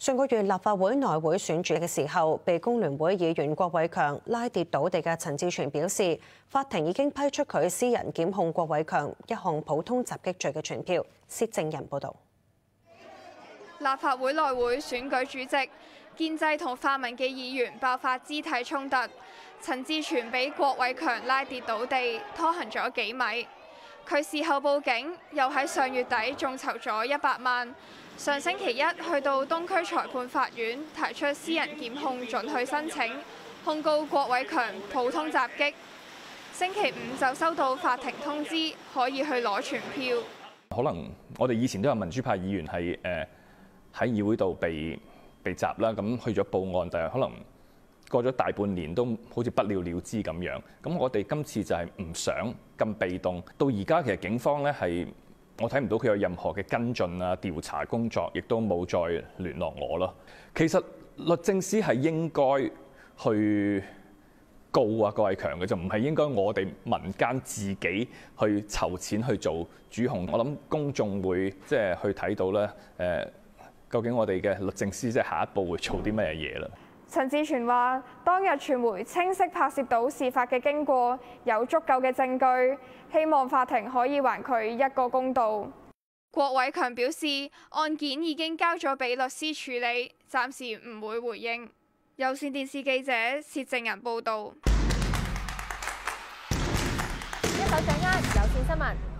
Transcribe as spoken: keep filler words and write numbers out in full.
上個月立法會內會選主嘅時候，被工聯會議員郭偉強拉跌倒地嘅陳志全表示，法庭已經批出佢私人檢控郭偉強一項普通襲擊罪嘅傳票。薛正仁報導。 立法會內會選舉主席，建制同泛民嘅議員爆發肢體衝突，陳志全俾郭偉強拉跌倒地，拖行咗幾米。佢事後報警，又喺上月底眾籌咗一百萬。上星期一去到東區裁判法院提出私人檢控准許申請，控告郭偉強普通襲擊。星期五就收到法庭通知，可以去攞傳票。 可能我哋以前都有民主派議員係誒喺議會度被被襲啦，咁去咗報案，但係可能過咗大半年都好似不了了之咁樣。咁我哋今次就係唔想咁被動。到而家其實警方咧係。我睇唔到佢有任何嘅跟進啊、調查工作，亦都冇再聯絡我咯。其實律政司係應該去告啊郭偉強嘅，就唔係應該我哋民間自己去籌錢去做主控。我諗公眾會即係去睇到咧，誒究竟我哋嘅律政司即係下一步會做啲咩嘢啦？ 陳志全話：當日傳媒清晰拍攝到事發嘅經過，有足夠嘅證據，希望法庭可以還佢一個公道。郭偉強表示，案件已經交咗俾律師處理，暫時唔會回應。有線電視記者薛正仁報導。 一手掌握有線新聞。